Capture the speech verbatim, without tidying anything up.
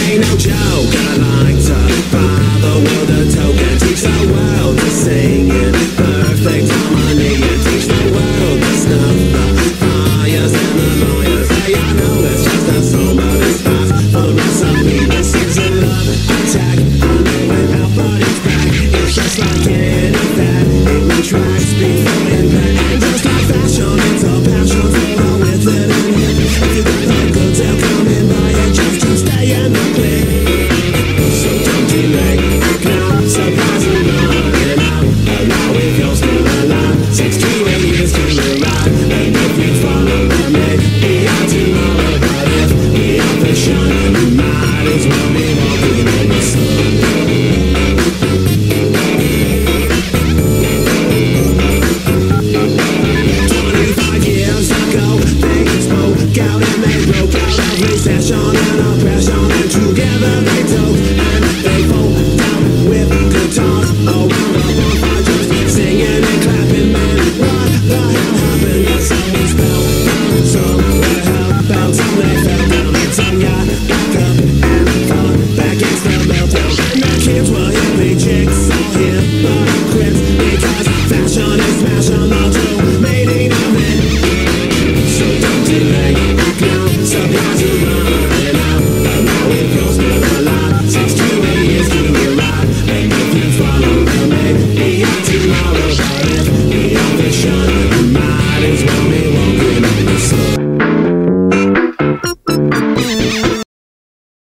ain't no joke. I like to buy the world a token, teach the world to sing in perfect harmony, and teach the world to snuff the fires and the lawyers. Hey, I know it's just a song, but it's fast for the rest of me. This is a love attack. I know it out, but it's back. It's just like any fad. It retracts before impact, and just like fashion, it's a passion. So roll with it and hit. If you got the goods, they'll come in by it. Just to stay in the click. So don't delay. Now, surprising running out. And now it goes to the line. Six to eight years to the ride. And if you follow me, be out tomorrow. But if we are the shine, we might as well be walking in the sun. Twenty-five years ago, they spoke out and they broke out of recession and oppression, and together they took and they fold out with guitars around a bonfire, just singing and clapping. Man, what the hell happened? Yes, someone fell down somewhere, hellbound, some they fell down, and some got back up and fell back against the meltdown. And the kids were hippie chicks, all hypocrites, because fashion is passion.